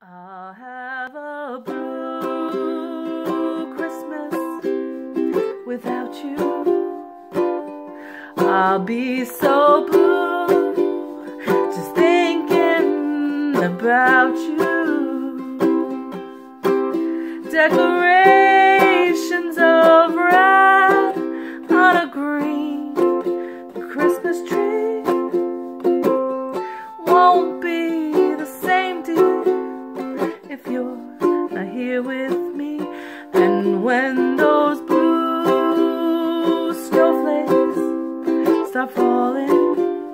I'll have a blue Christmas without you. I'll be so blue just thinking about you. Decorations of red on a green Christmas tree won't be the same, dear, if you're not here with me. And when those blue snowflakes start falling,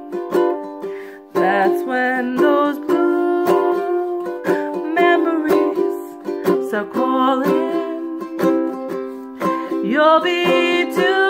that's when those blue memories start calling. You'll be too